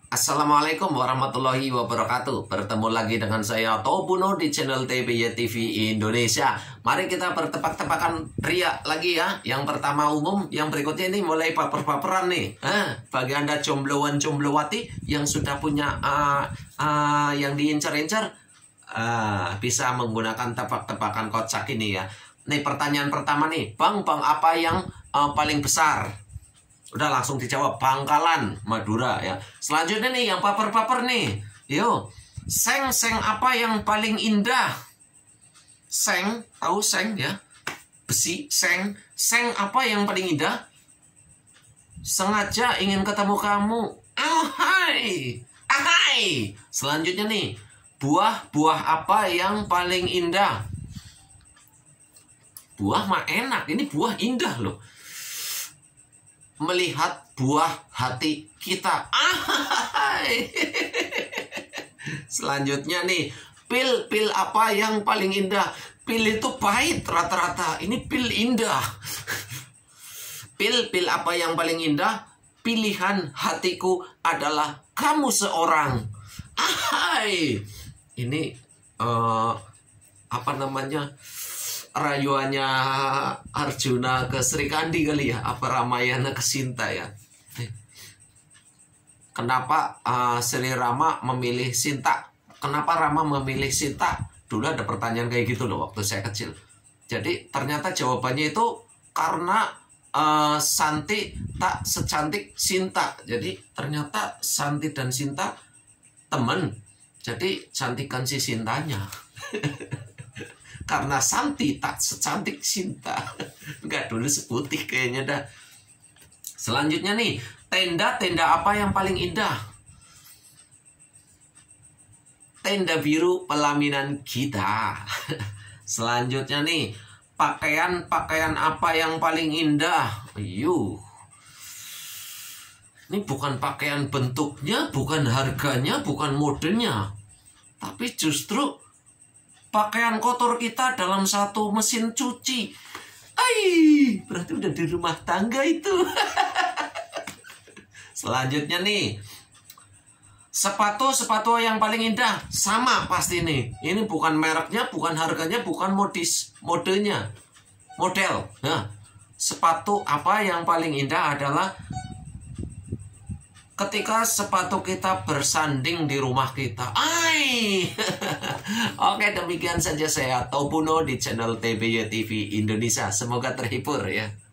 Assalamualaikum warahmatullahi wabarakatuh. Bertemu lagi dengan saya Tobuno di channel TBY TV Indonesia. Mari kita bertepak-tepakan pria lagi ya. Yang pertama umum, yang berikutnya ini mulai baper-baperan nih. Bagi Anda jomblowan-jomblowati yang sudah punya yang diincar-incar, bisa menggunakan tepak-tepakan kocak ini ya. Nih pertanyaan pertama nih, Bang apa yang paling besar? Udah langsung dijawab, Bangkalan, Madura ya. Selanjutnya nih yang baper-baper nih. Yo, seng apa yang paling indah? Seng, tahu seng ya? Besi, seng apa yang paling indah? Sengaja ingin ketemu kamu. Ahai. Selanjutnya nih, buah apa yang paling indah? Buah mah enak, ini buah indah loh. Melihat buah hati kita. Selanjutnya nih, pil apa yang paling indah? Pil itu pahit rata-rata, ini pil indah. Pil apa yang paling indah? Pilihan hatiku adalah kamu seorang. Ini apa namanya, rayuannya Arjuna ke Sri Kandi kali ya, apa Ramayana ke Sinta ya. Kenapa Sri Rama memilih Sinta? Kenapa Rama memilih Sinta? Dulu ada pertanyaan kayak gitu loh waktu saya kecil. Jadi ternyata jawabannya itu karena Santi tak secantik Sinta. Jadi ternyata Santi dan Sinta temen. Jadi cantikan si Sintanya. Karena Santi tak secantik Sinta. Enggak, dulu seputih kayaknya dah. Selanjutnya nih, tenda apa yang paling indah? Tenda biru pelaminan kita. Selanjutnya nih, pakaian apa yang paling indah? Ini bukan pakaian bentuknya, bukan harganya, bukan modenya, tapi justru pakaian kotor kita dalam satu mesin cuci. Berarti udah di rumah tangga itu. Selanjutnya nih, sepatu yang paling indah. Sama pasti nih. Ini bukan mereknya, bukan harganya, bukan modenya. Model. Nah, sepatu apa yang paling indah adalah ketika sepatu kita bersanding di rumah kita. Oke, demikian saja saya Tobuno di channel TBY TV Indonesia. Semoga terhibur ya.